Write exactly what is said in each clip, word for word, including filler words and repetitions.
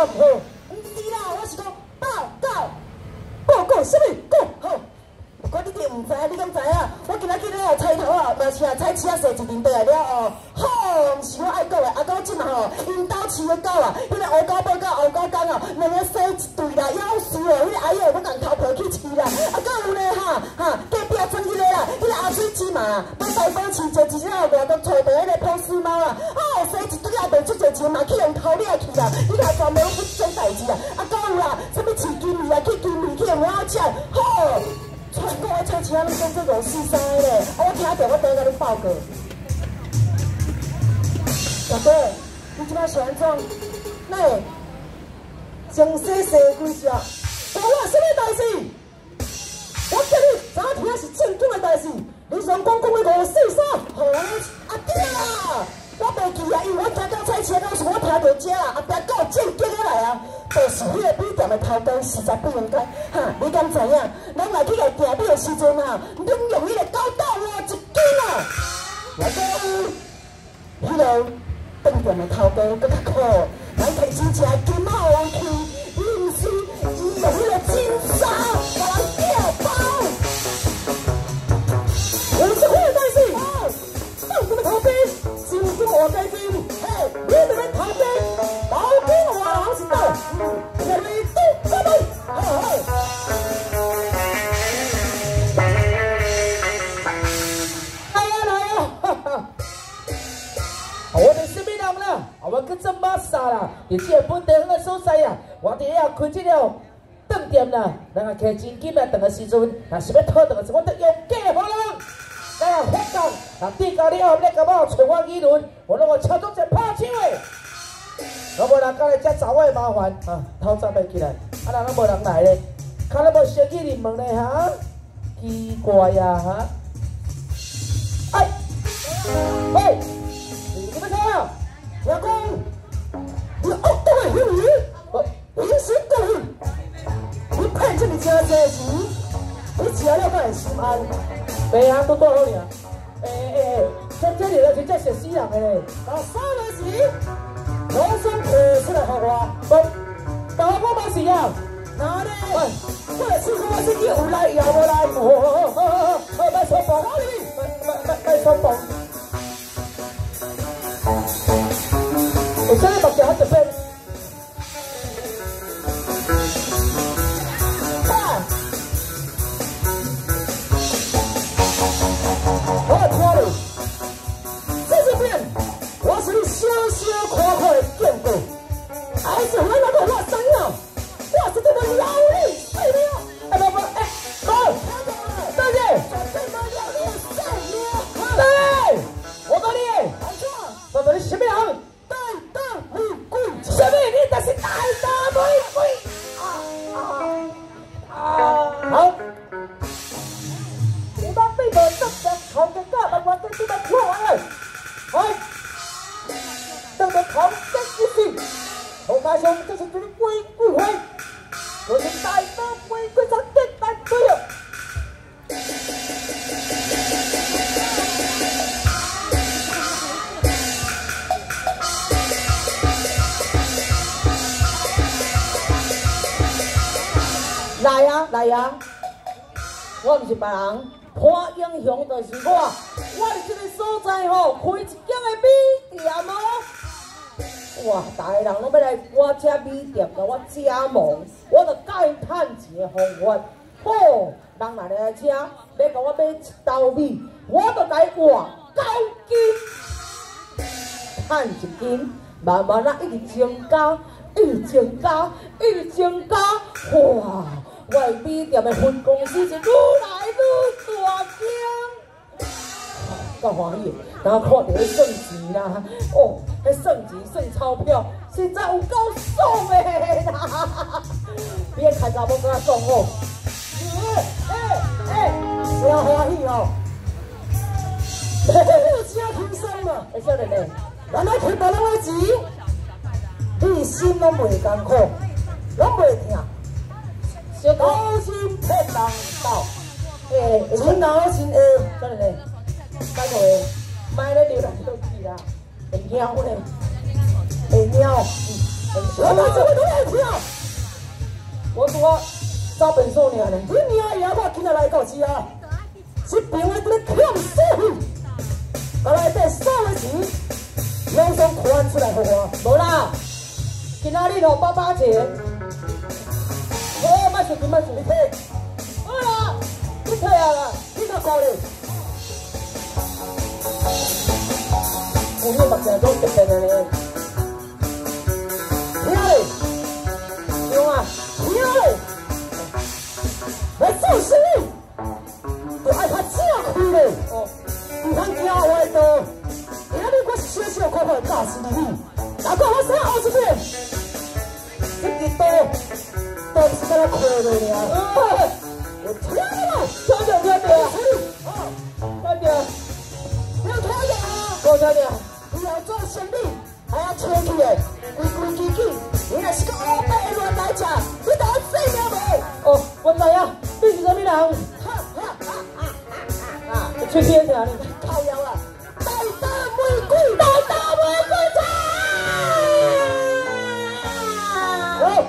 唔好？唔是啦，我是讲报告，报告什么？讲好。不过你哋唔知，你敢知啊？我今仔日咧菜头啊，嘛是啊菜市啊踅一面倒来了哦。好，毋是我爱讲的，阿狗即嘛吼，因兜饲的狗啊，迄个乌狗宝甲乌狗公哦，两个生一对啦，夭寿哦，迄个阿姨要共偷抱去饲啦。啊，搁有咧哈哈，隔壁村迄个啦，迄个阿水姊嘛，要大宝饲就一只外国找到迄个波斯猫啊，哦，生一对也袂出侪钱嘛，去用偷掠去啦，你看全部不种代志啦。啊，搁有啦，什么饲金鱼啊，去金鱼去用猫食，好。全国的菜市啊，拢讲这五四三的咧，我听到我等下甲你报告。大哥，你即摆是安怎？哪会将洗洗几只？无我什么代志？我叫你早听是正经的代志。你上讲讲的五四三，好阿爹啊！我袂记啊，因为我听到菜市啊，都是我听到遮啊，阿爹讲正经的来啊。就是迄个米店的头家实在不应该，哈！你敢知影？咱来去来订米的时阵啊，拢用迄个狗豆啊一斤啊，我讲，迄个饭店的头家搁较苦，咱摕钱食金好王去，伊毋是伊用迄个金沙甲人吊包，有这个代志？哦，放什么头兵？正宗活该兵，嘿，你这边头兵，头兵我人是到。来呀来呀！哈哈，我哋什么人啦？我叫做马莎啦，伫这个本地方的所在呀，我伫遐开这了饭店啦，咱啊摕现金来等的时阵，若是要讨等的时，我得用假好人。咱啊发讲，若地高了后，你甲我找我议论，我让我操作者拍手诶。我无人讲来遮查我麻烦啊，透早要起来，啊人拢无人来咧，看咧无小气入门咧哈，奇怪呀哈！哎，喂，你们看，老公，你恶毒的妇女，我临时过去，你骗这个家这钱，你吃了敢会心安？袂啊，都多好尔。诶诶诶，这这里头真正食死人的咧，那啥来是？我想摕出来给我，我，但我我冇是啊，哪里？喂，我来试看我自己有来有无来？哦哦哦哦哦，卖双棒，卖卖卖卖双棒。我现在目镜还准备。啊！我听了，在这边，我是你小小夸夸的见过，还是我那个我生了，我是这个老力碎了，哎不不哎，好，大姐，对，我告你，没错，我问你什么人？大大玫瑰，什么？你那是大大玫瑰啊啊啊！好，你把背包执正，头嘅家把我跟住把拖完了，好。等到唐僧一去，我大兄这是军归不回，我是大刀玫瑰上电单队了。来呀来呀，我唔是别人，看英雄就是我，我伫这个所在吼开一间的米店哦。哇！大个人拢要来我遮米店甲我加盟，我着教因趁钱的方法。好，人若来遮要甲我买一兜米，我着来换九斤，趁一斤，慢慢啊一直增加，一直增加，一直增加。哇！我的米店的分公司是愈来愈大间。够欢喜，然后看到迄算钱啦，哦，迄算钱算钞票，实在有够爽的啦！你个开查某跟我讲哦，哎哎，真欢喜哦！嘿嘿，你真轻松嘛？哎，少年嘞，咱来赚别人的钱，你心拢袂艰苦，拢袂痛，小高薪骗人道，哎，真高薪哎，少年嘞。拜托诶，卖咧流来流去啦，会猫咧，会猫， 我到这个都来跳， 我说招本数呢？ 你娘呀！我今日来到时啊，这边我在抢手费，把内底所有钱拢总款出来给我。 无啦，今仔日哦八八节，哦，莫生气莫生气，好啦，你退啊啦， 你个高嘞！ 有你目镜都特别的咧， 听嘞， 对啊， 听嘞，来做生意，就爱他正开嘞。 哦， 唔通惊我多，今仔日我是小小可可的大师你，哪管我啥后一遍，这个多都是在那开的尔。我听了， 听着听着， 哦， 听着， 不要听着啊！ 我听着。 以后做生意还要吹气的，规规矩矩。你若是个乌白的乱来吃，你当我死了无？ 哦，我知影，你是啥物人？ 哈哈哈哈哈！ 啊，吹气啥呢？ 靠腰啊！大大玫瑰，大大玫瑰茶。好。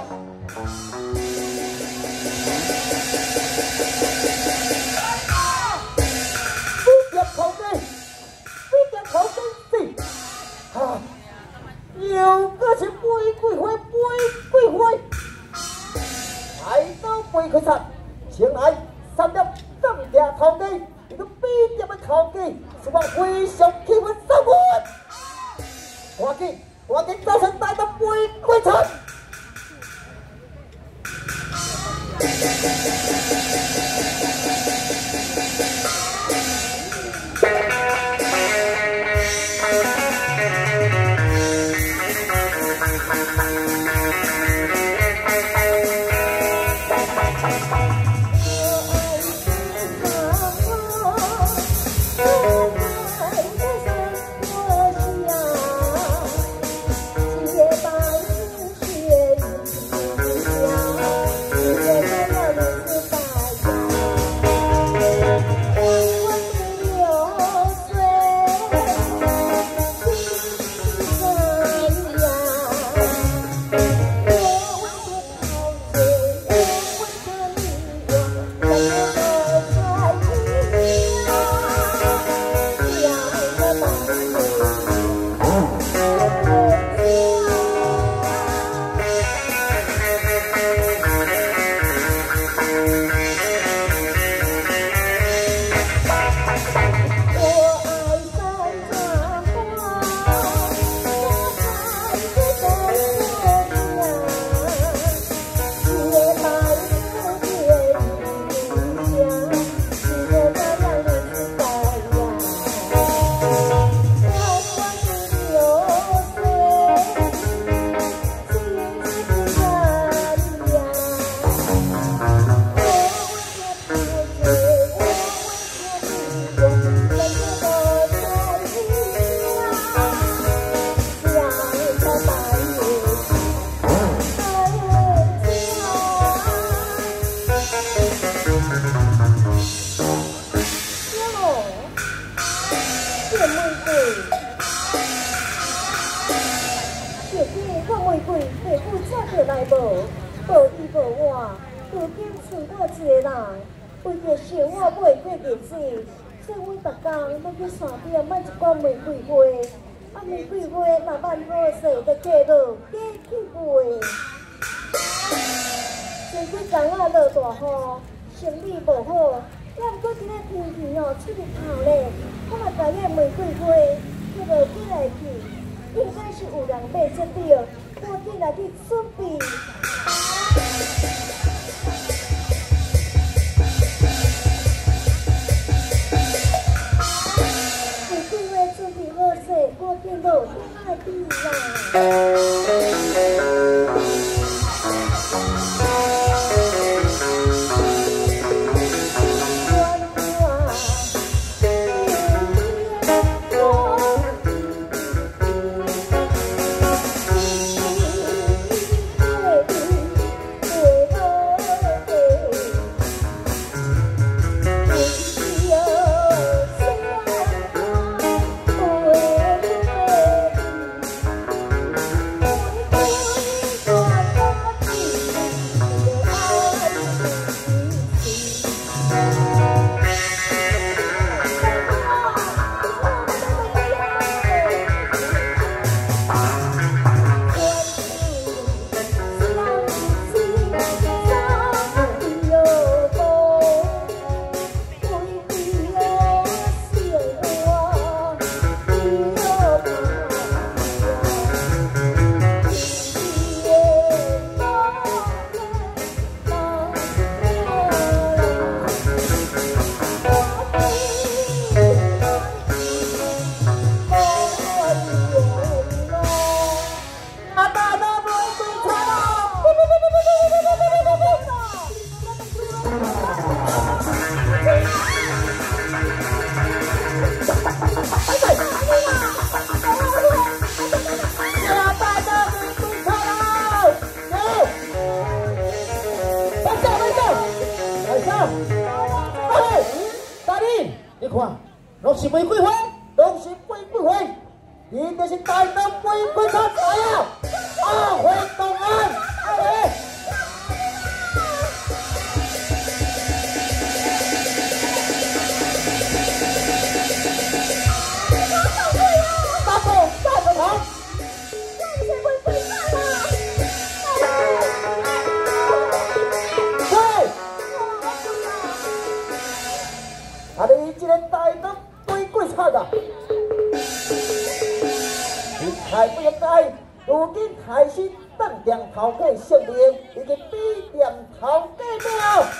不要口水，不要口水死！ 啊！ 又个是玫瑰花，玫瑰花， 来到玫瑰茶，前来三粒正价头家，一个比点的头家，是我非常气愤生活。赶紧，赶紧早晨带到玫瑰茶。 来无，无伊无我，如今剩我一个人，为着生活买过日子，所以阮逐工要去山顶买一罐玫瑰花，啊玫瑰花若万好势，就嫁落嫁去卖。前几工仔落大雨，生意无好，也毋过今仔天气哦出日头咧，我嘛知影玫瑰花叫落起来去，应该是有人买得到。我进来去准备。玫瑰花准备好势，我进落海底啦。 拢是玫瑰花，拢是玫瑰花，你就是大刀玫瑰花仔啊！阿辉东安，阿辉。大哥，大哥好。啊！你这个大刀玫瑰花啊！你太不应该，如今开始当店头家性命，已经比店头家了。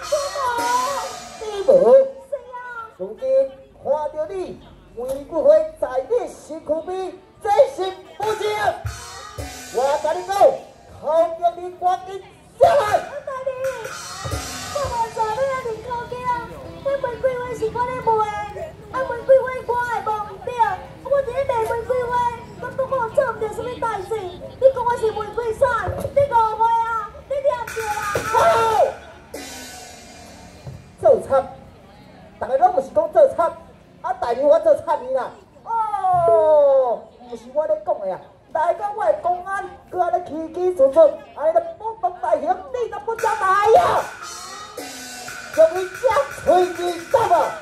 你无？如今看到你玫瑰花在你身躯边，这是不正。我跟你讲，头家你赶紧下来。 大弟，我无做要安尼靠近啊！迄玫瑰花是我咧卖，啊玫瑰花我会卖唔着，我伫咧卖玫瑰花，我都无做唔着什么代志。你讲我是玫瑰伞，你误会啊！你念着啦！ 好，做贼，大家拢不是讲做贼，啊大牛我做贼呢啦。哦，不是我咧讲的啊，来讲我的公安，佮安尼起起顺顺，安尼就不动大刑，你都不交代呀！将伊将推进走啊！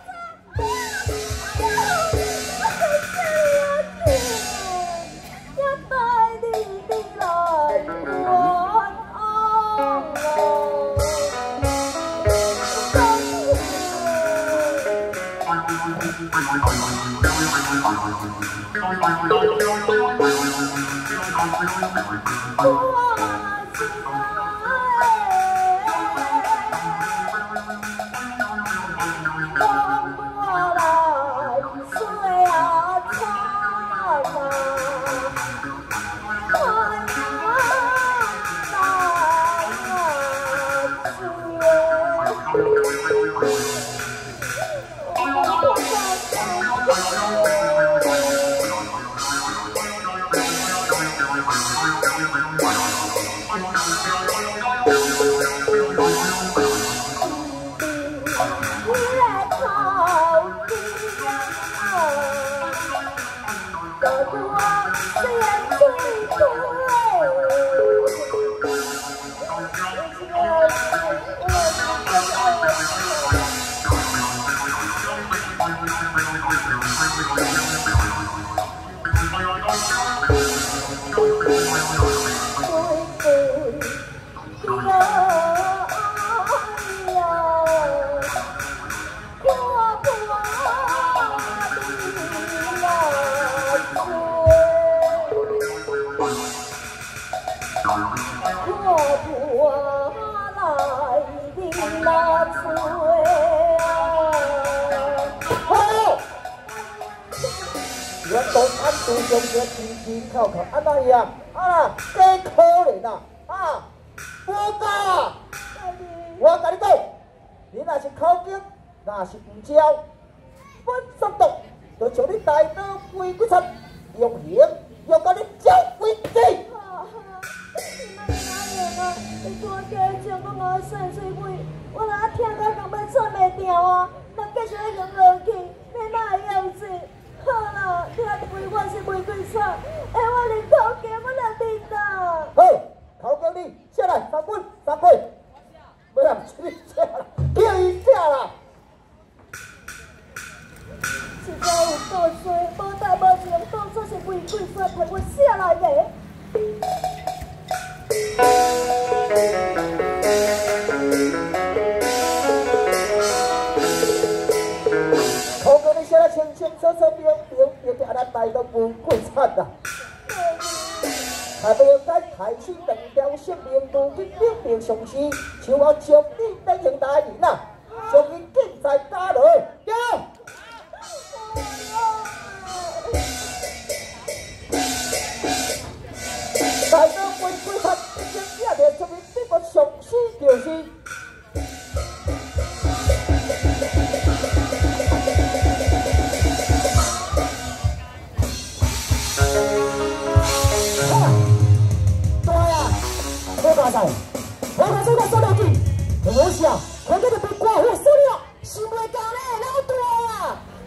都上个轻轻靠靠，安那样啊，真可怜啊！啊，无噶，我甲你讲，你若是口径，若是唔招，本速度就像你大刀玫瑰插，用刑用到你招为止。 你多加将我我散水尾，我若听到根本喘袂掉啊！若继续用落去，你哪会样子？好啦，你若以为我是玫瑰草，哎，我连头家我都认啦。 好，头家你下来，三分三分，不要你下来，叫伊下啦。 实在有多多，无大无小，当初是玫瑰草陪我下来的。 头家你写得清清楚楚、明明，别叫咱带到玫瑰草啦。还不应该开始两条性命，如今表明上司，就要将你等成大人啦，将你紧在家里，走。大刀玫瑰花已经写着出面，这个上司就是。大赛，我看这个收落去，我想，看这个被刮火输了，是袂干嘞，老大啊！你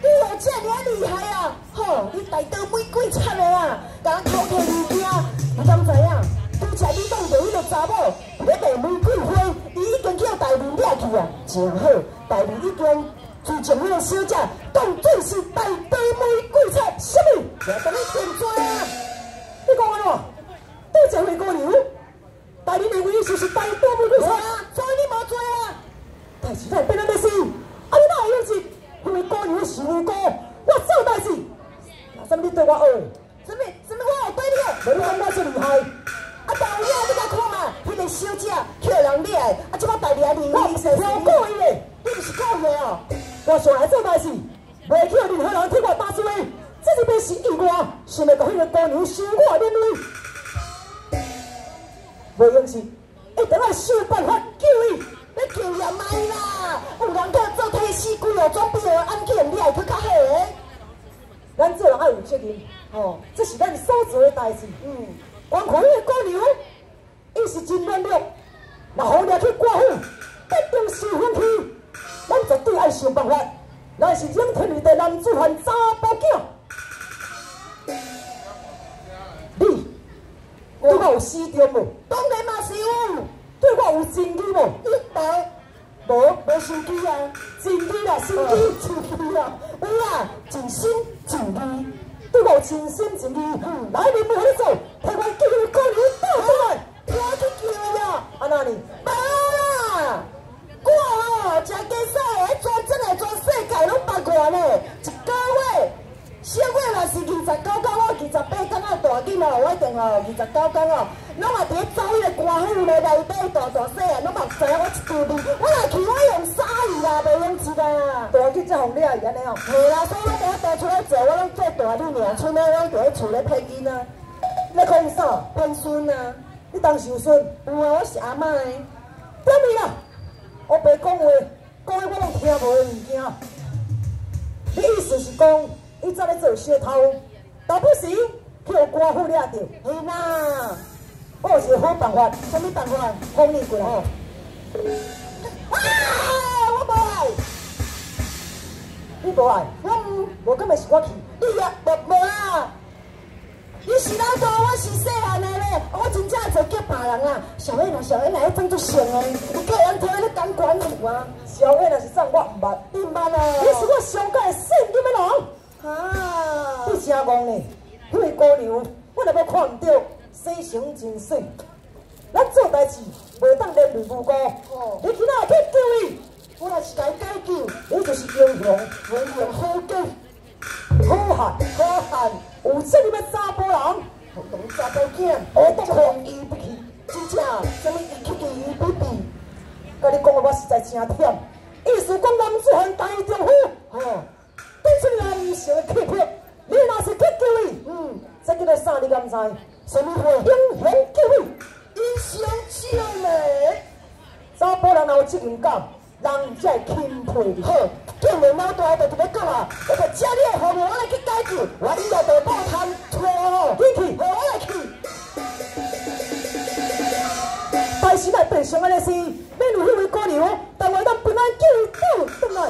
这尔厉害啊！吼，你大刀玫瑰惨的啊，甲人偷摕物件，你敢知影？拄则你讲着迄个查某咧卖玫瑰花，伊已经叫大面掠去啊，真好，大面已经。 自前迄个小姐当做是大地玫瑰菜，什么？我等你点做啊！你讲安怎？倒一回姑娘，大你认为伊就是大地玫瑰菜啊？所以你无做啊？但是咱变咱要死，啊你哪会用是？因为姑娘是无辜，我做代志，那什么你对我学？什么什么我有对你？无你讲我最厉害。 啊！导演，你甲看啊，迄个小姐叫人掠的，啊！即摆大娘认为伊是超故意的，你毋是故意的哦！我上来做代志，袂叫任何人替我打输的，这一边是意外，想要甲迄个姑娘伤我免位，袂用是，一定要想办法救伊，你救也歹啦！有人叫做替死鬼哦，总比个案件你会去较好诶。咱做人爱有责任，哦，这是咱所做的代志，嗯。 光看迄个姑娘，伊是真软弱，若好掠去刮虎，必定受风气。咱绝对爱想办法，咱是养天里的男子汉查甫囝。你对我有私重无？当然嘛是有。对我有心机无？你无？无无心机啊？心机啦，心机心机啦，有啊，真心真意。 对我真心真意，嗯，来面要你做，替我叫迄个姑娘倒出来，我去叫呀，安那呢？无啦，我哦，食鸡屎的，全真的全世界拢八卦呢，一个月，小月若是二十九天，我二十八天啊大囡哦，我一定哦，二十九天哦，拢嘛伫咧走迄个官府的内底大大细啊，拢嘛知影我一句字，我若去我用啥去啦，袂用一啦，大去才互你啊，安尼哦，嘿啦，所以我等下带出来做，我拢做大你尔，剩下我伫咧厝咧骗囡啊，你讲啥？骗孙啊？你当受孙？有啊，我是阿妈的，对咪啦？我爸讲话，讲的我拢听无的物件，你意思是讲？ 伊早咧做小偷，倒不时叫官府掠着，嘿啦！我有一个好办法，什么办法？讲你过来哦。啊！我无爱，你无爱，我唔，无敢会是我去，你啊，无无啦！你是哪个？我是细汉的咧，我真正做叫别人啊。小燕啊，小燕来装作像的，你叫人听你敢管有啊？小燕若是送我唔捌，你唔捌啊？你是我上届圣金的人。 啊！你真戆呢！迄位姑娘，我若要看唔到，洗成真水。咱做代志袂当连累无辜。哦，你今仔去救伊，我若是来解救，你就是英雄，英雄好救。好汉，好汉，有这么查甫人，好懂查甫囝，我都看伊不去。真正，什么伊去救伊不比？甲你讲的我实在真忝。意思讲男子汉大于丈夫，吼。 对出男性的欺骗，你若是去救伊，嗯，这叫做啥？你敢知？什么话？英雄救伊，英雄救美。查甫人若有责任感，人才会钦佩你。好，叫你脑袋就特别讲啊，我着借你的服务，我来去解救，我以后就报摊错哦，你去，我来去。但是咱平常安尼是，免为迄位姑娘，但为咱本来救伊倒转来。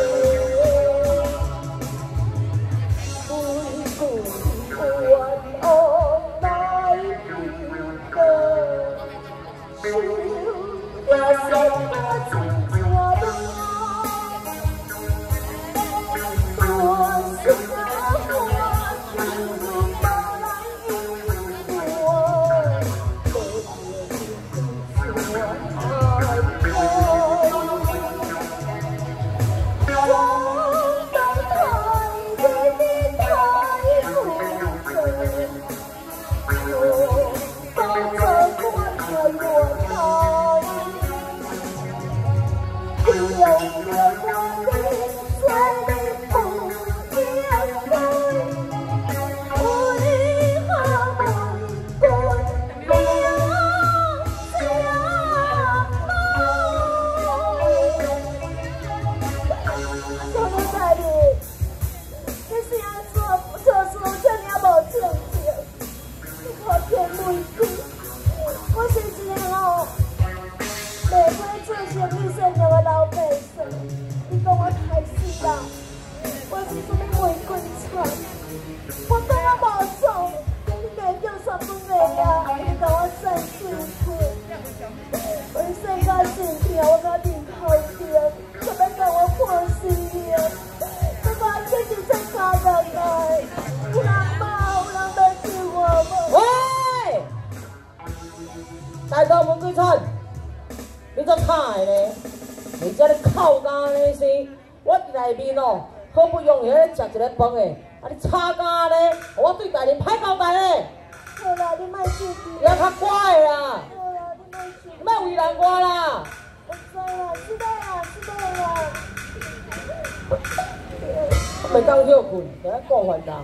哦。 什么玫瑰草，我讲我无错，你家叫啥物名啊？你甲我送出去，我生甲真疼，我甲面头疼，怎么甲我破死了？怎么这是真假的来？有人骂，有人来救我无？ 喂，大道玫瑰草，你做啥的呢？你这个靠干的是，我伫内面哦，好不容易咧食一个饭的，啊你吵干呢？我对大人歹交代咧。 好啦，你莫生气。 你要较乖的啦， 好啦，你莫生气。 莫为难我啦。 我知啦，知道啦，知道啦。 袂当休困，就咧顾烦人。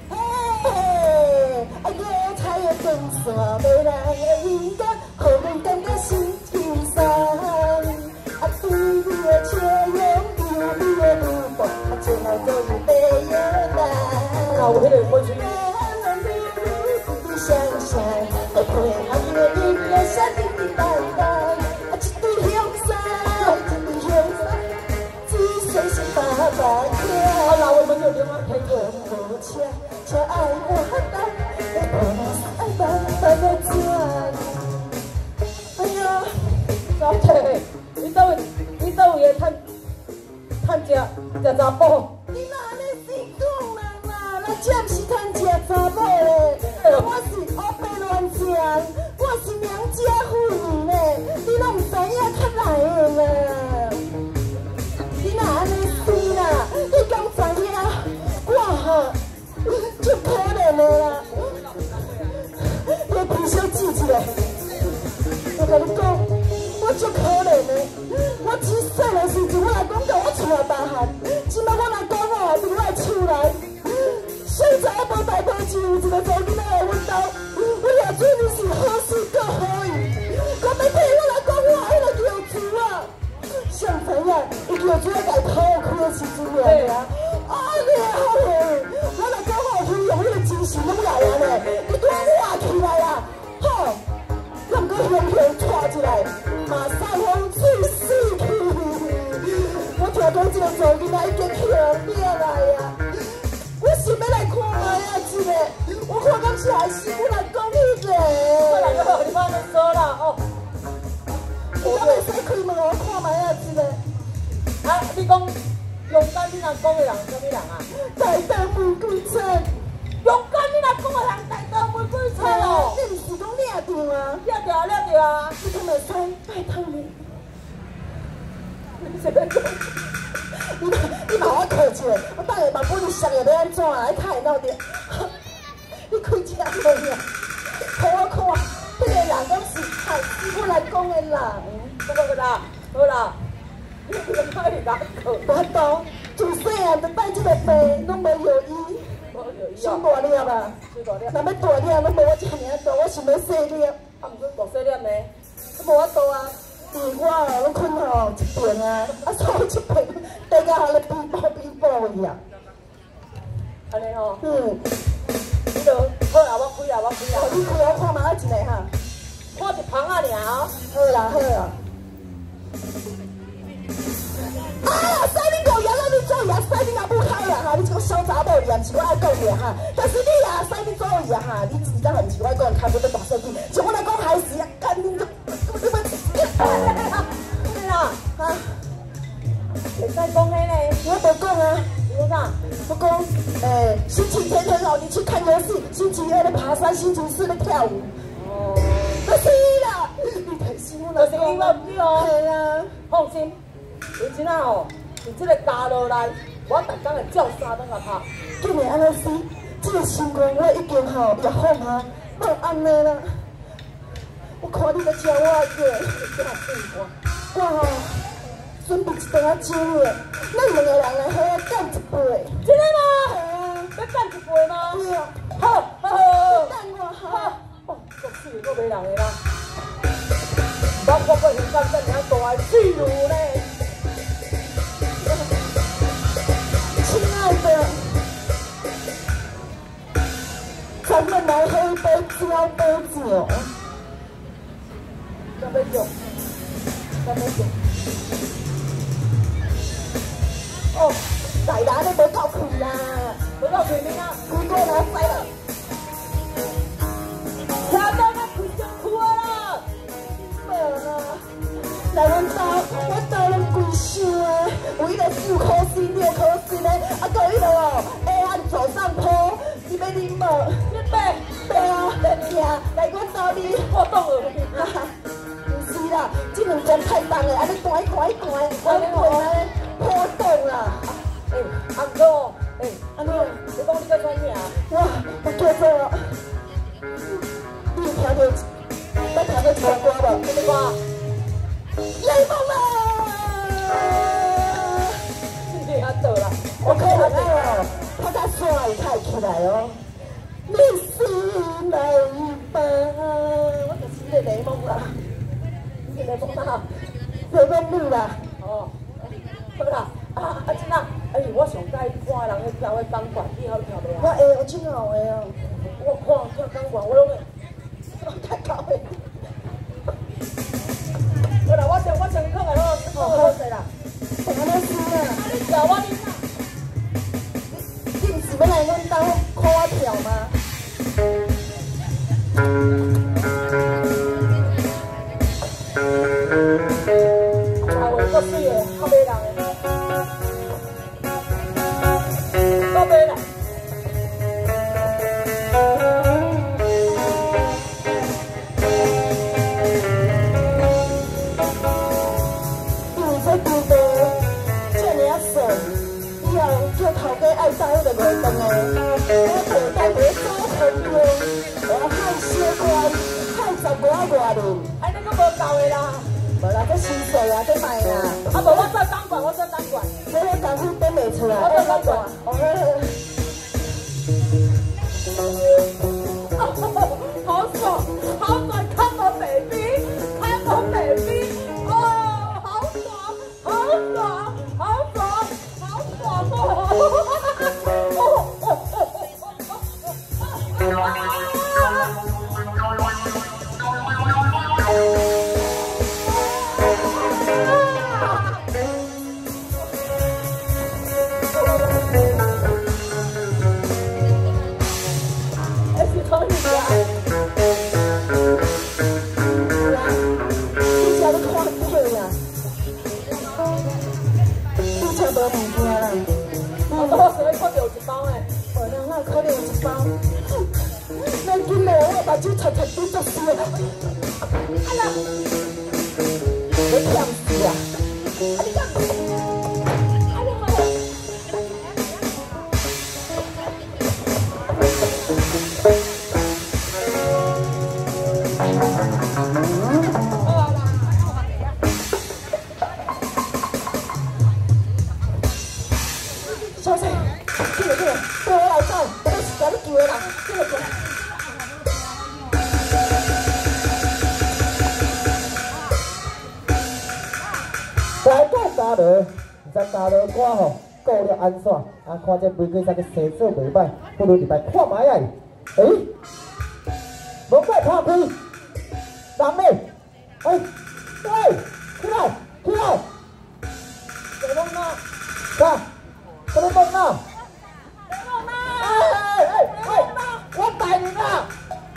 嘿，啊夜菜的长线要来的应该，互人感觉心轻松。啊对你的笑容，有你的舞步，啊最后做你白月亮。 啊，有迄个火水。 想想，会配合你的音乐，声叮叮当当，啊一对香山，一对香山，只随心把把跳。 啊，老我们就另外听过。 无车，车爱我等，爱慢慢的转。哎呀， 小姐，你倒位，你倒位趁趁食食查甫？ 你哪安尼死讲人啦？咱这毋是趁食查某嘞，我是乌白乱食，我是娘家妇女嘞，你拢毋知影较来的啦。你哪安尼死啦？你敢知影？我哈足可怜的啦，你皮小记一下。我甲你讲，我足可怜的。我只细汉时阵，我阿公甲我带来大汉，即摆我阿公哦伫我厝内，现在还无大半钱，有一个查囡仔来阮兜，我也做你是好事够好意，讲要替我阿公换迄个药珠啊，谁知影伊药珠甲伊偷开的时阵尔尔，啊你好嘞，我阿公哦去用迄个精神拢来啊咧，伊拄啊活起来啊，吼。咱搁香香带起来，马赛风水死去。我听讲这个做囡仔已经去了命来啊！我想要来看卖啊，一个，我看敢是还是我来讲迄个。 好啦，好，你慢慢说啦，哦。 我敢会使开门我看卖啊，一个。 啊，你讲勇敢你若讲的人，什么人啊？ 大道玫瑰菜。 勇敢你若讲的人，大道玫瑰菜哦。 你毋是讲掠着啊？ 掠着啊，掠着啊！ 你敢会使拜托你？ 你是要讲？ 你你把我靠一下，我等下把玻璃摔了要安怎啊？看到着，你开只门啊！互我看，迄个人敢是害死我来讲的人。 不过啦，好啦，你不能太难过。 我懂，自细汉就带这个病，拢无药医。生大粒啊！ 生大粒， 若要大粒，拢无我这尔大，我想要细粒。 啊，毋过大细粒呢？ 都无法度啊！因为我哦，拢困吼一边啊，啊所以一边，大家互咧比补比补去啊。 安尼吼。 嗯。 你就好啦，我开啦，我开啦。 你开我看嘛，一个哈。 看一旁啊，尔哦。 好啦，好啦。啊！使你五爷，咱你做爷，使你阿母开啊哈！你这个小查某也毋是我爱讲的哈，但是你啊，使你做爷哈，你真正毋是我爱讲，看不得大手机，像我来讲还是啊，干你就你们对啦， 哈， 会使讲迄个， 我无讲啊， 你讲啥？ 我讲，诶，星期天很好，你去看游戏；星期二的爬山，星期四的跳舞。 哦， 就是啦，你太辛苦了， 就是你冇对哦。 系啊， 放心。有真啊吼，伫这个家落内，我逐工会照三顿甲拍。 今年安尼死，这个情况我已经吼也好啊，无安尼啦。我看你个招我个，我吼准备一顿啊酒的，咱两个人来好啊干一杯。 真的吗？ 系啊， 要干一杯吗？ 对啊， 好，好，好， 等我好。 哈。 哦，足水够袂人的啦。我我我现在真正大的水路咧。 亲爱的，咱们来喝一杯交杯酒。 交杯酒，交杯酒。哦， 大人你无够气啦， 不到水平啊， 规个哪使啦？ 车到咱开上区啊啦！ 无啦，来阮兜，我兜拢规箱的，有迄个四颗星、六颗星的，啊，搁迄个哦，会按左上坡，你要啉无？ 你买对啊，听，来阮兜你。 我懂了。 哈哈，不是啦，这两件太重的，安尼掼掼掼，我袂安尼破洞啦。 哎，阿哥，哎，阿哥，你讲你叫啥名？ 我我叫做，你有听到，捌听到一首歌无？ 什么歌？ 雷锋啊！ 你阿倒啦！ 我可能哦，我甲山会开起来哦。你是雷锋，我就是个雷锋啦， 你是雷锋啦？ 雷锋女啦。 哦，好啦，啊啊，真啊！哎，我上介看人咧跳迄钢管，你好跳袂啊？ 我会，我真好会哦。 我看跳钢管，我拢会。 太高了。 好啦，我先我先讲个咯，好好势啦。 我咧输啦。 啊，你跳我你啦。 你唔是要来阮兜看我跳吗？ 啊，话够水的，较迷人的，够迷啦。 有这猪肚，这尔顺，以后叫头家爱带迄个袂动的，我陪带袂走很远，我害小乖，害十外外人。 哎，你佫无够的啦。 无啦，这薪水啊，这卖啦， 啊，无我做钢管，我做钢管。 这个功夫变袂出来。 我做钢管。 哦， 好爽，好爽，Come on baby，Come on baby，哦，好爽，好爽，好爽，好爽哦！哦哦哦哦哎，是从你啊！ 你家都看对呀，你家无物件啦， 我我是要看到一包诶， 无啦，哪有可能有一包？咱今日我目睭擦擦都作死啊！哎呀，你骗死啊！啊你讲，啊你好。小姐，进来进来，跟我来走，我是甲你救的人，进来进来。来到家乐，咱家乐歌吼，顾了安怎？啊，看这玫瑰花个生做袂歹，不如入来看卖啊！诶，门快拍开，人呢？哎，对，起来，起来， 谁弄啊？ 看，什么梦啊？ 谁弄啊？ 哎哎哎哎，我带你啦！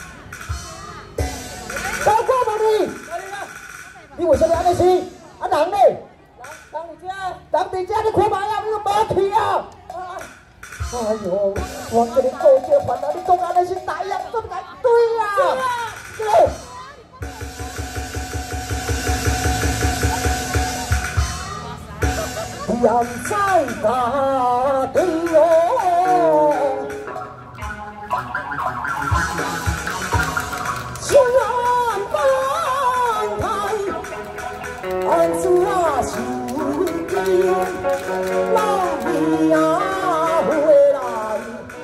包括无你， 哪里啦？ 你为什么安尼死？啊人呢？ 人人你家？ 人伫遮，你看卖啊，你都无去啊！哎呦，我跟你告诫烦恼，你讲安尼是哪样做来对啊？对。人在大地哦，虽然翻开，安子啊是天，老弟啊回来，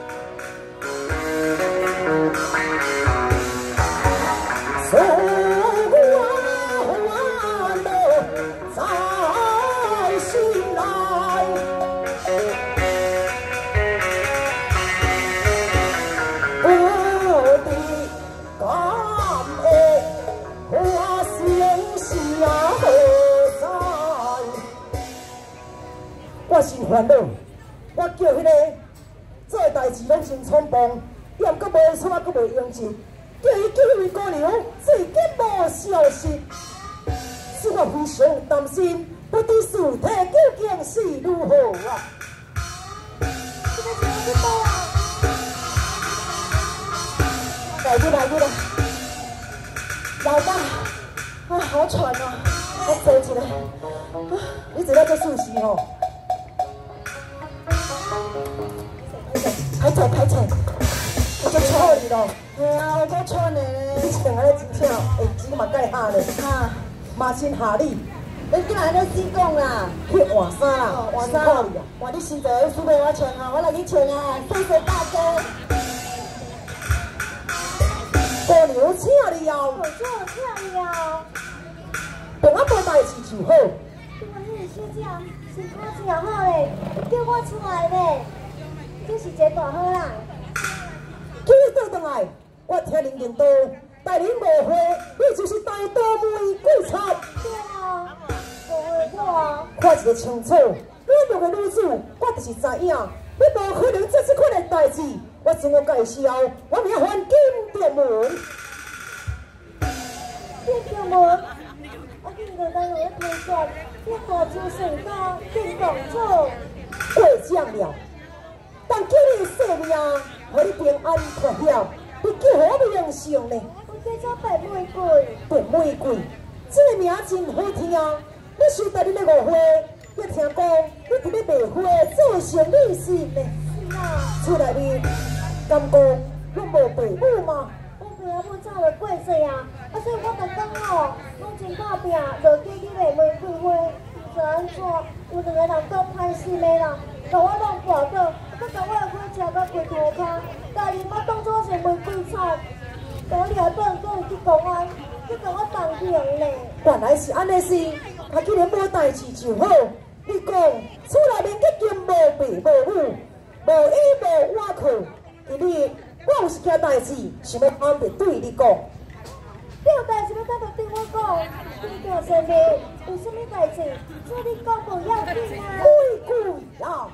所望的在心来。我的感恩，我心下何在？我心烦恼， 代志拢真匆忙，也阁无出啊，阁袂应酬，叫伊叫迄位姑娘最近无消息，使我非常担心，不知事体究竟是如何啊？ 这个钱是多啊！ 来去来去来，老大，啊，好喘哦，我坐起来，啊，你知道这事时吼？歹势歹势，我就错你咯。嘿啊，我够喘的，以前安尼真正会钱嘛该下咧，哈，嘛先下你。 你今日咧死讲啦， 去换衫啦， 换衫，换你身材要输给我穿啊，我来去穿啊，谢谢大哥。姑娘请你哦， 我做请了， 等我无代志就好。 对我迄个小姐心态真好咧，叫我出来咧，这是一个大好人。 叫你倒转来，我听恁认道，待恁误会，你就是大刀玫瑰草。 对啊，误会我。 看一个清楚，你两个女子，我就是知影，你无可能做这款的代志。我自我介绍，我名唤金殿门。 金殿门，我见到咱有咧推荐，你大招神刀，金公主。 过奖了，但叫你性命，互你平安脱险，你叫何名声呢？ 我叫做白玫瑰。 白玫瑰，这个名真好听。你想带你咧误会，也听讲你伫咧卖花做生意是呢？ 是啊。 厝内面，敢讲拢无爸母吗？ 我陪阿母走了过世啊，啊所以我逐工吼，拢真打拼，落去去卖玫瑰花，唔知安怎，有两个人够歹心的啦，甲我弄破倒，佮甲我的花车甲跪涂骹，家己我当作是玫瑰草，甲我掠倒叫伊去公安，去甲我当庭咧。 原来是安尼事，啊既然无代志就好。你讲厝内面已经无爸无母，无依无倚靠，今日我有一件代志想要暗地对你讲。 你有代志要特别对我讲，你叫生日有啥物代志，做你讲无要紧啊。 玫瑰啊！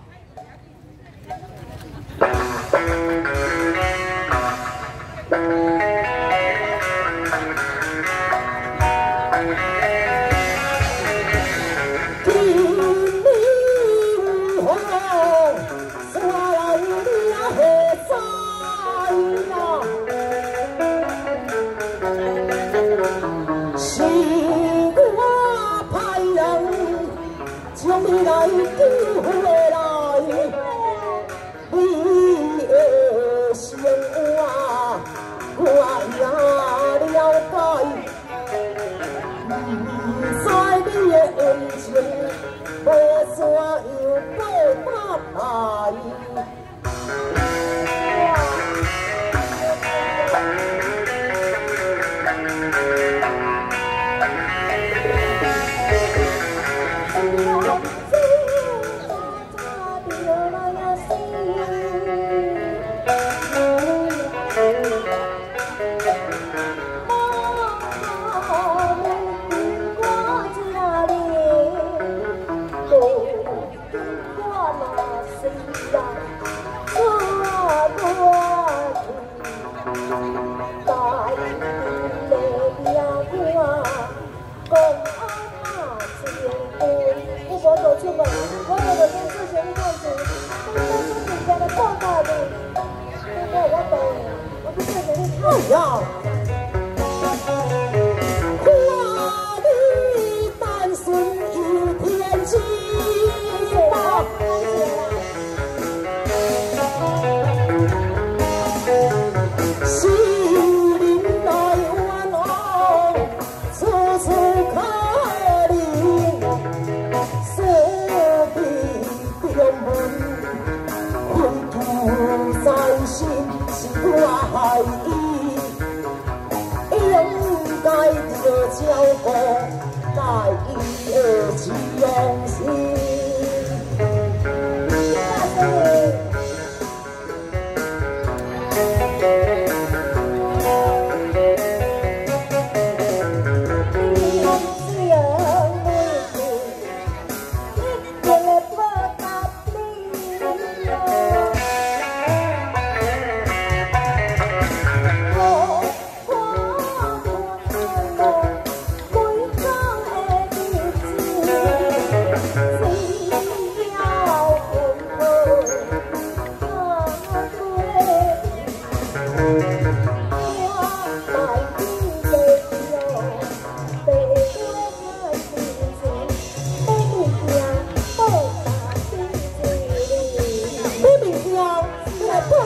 将你来救回来，你的生活我也了解，不知你的恩情要怎样报答来。要花里单身有天机吧，心灵来弯哦，处处可怜，舍彼中门，回头在心是我害意。该着照顾，该伊的使用心。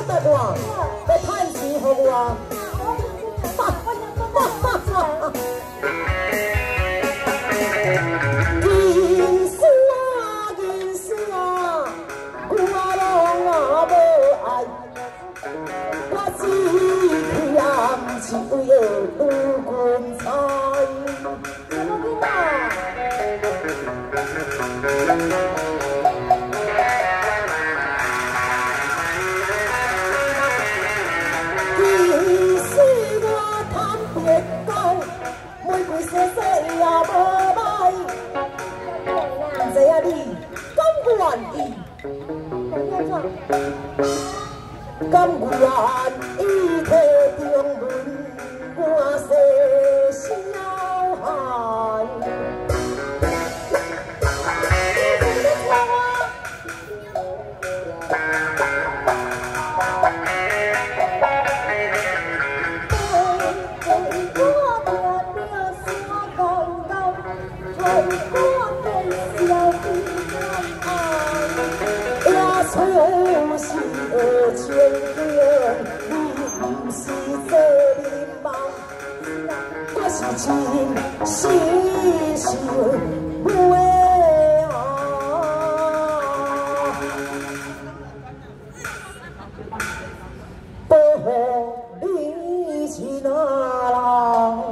答我，要趁钱给我。哈哈哈哈哈！银丝啊，银丝啊，我拢啊无爱，我只去啊，毋是为了君彩。什么囡仔？ 玫瑰色色也无歹，唔知影你敢愿意？敢愿意替中门我生小孩？出世的情缘，你不是做人梦，我是真心想话啊！保护你是哪人？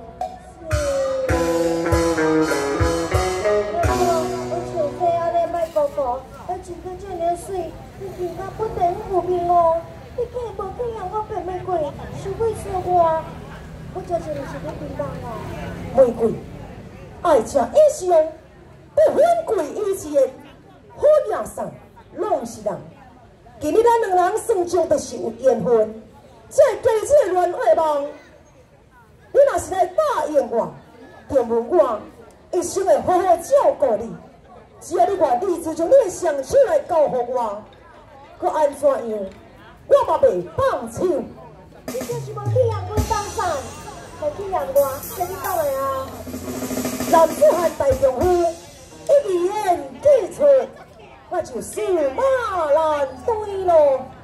我真个这么水，你今仔不等有面哦，你竟然无去让我白玫瑰，是为什我？我这就是是你叮当哦。玫瑰，爱吃以上，不分贵以前，好野送，拢是人。今日咱两人算账就是有缘分，这家这乱话梦，你若是来答应我，就问我一生会好好照顾你。 只要你愿意，就将你的双手来交予我，佮安怎样，我嘛袂放手。你就是无去让我放散，来去让我，叫你倒来啊！男子汉大丈夫，一言既出，我就驷马难追咯。